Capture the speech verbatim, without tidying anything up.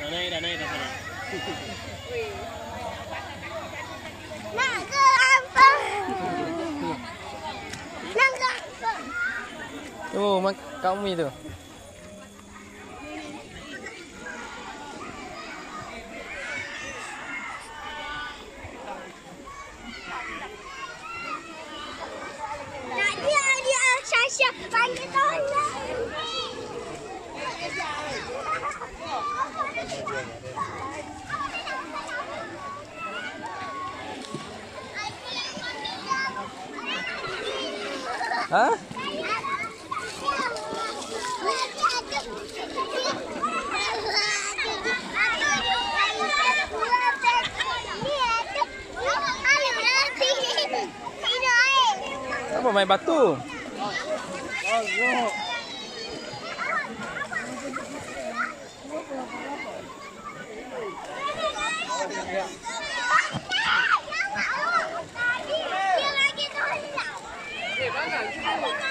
Dah naik, dah naik dah sana. Nak ke apa? Nak ke apa? Oh, mak kamu itu. Nak dia dia Syasha panggil tolong. Hah? Apa main batu? Dia lagi tolong.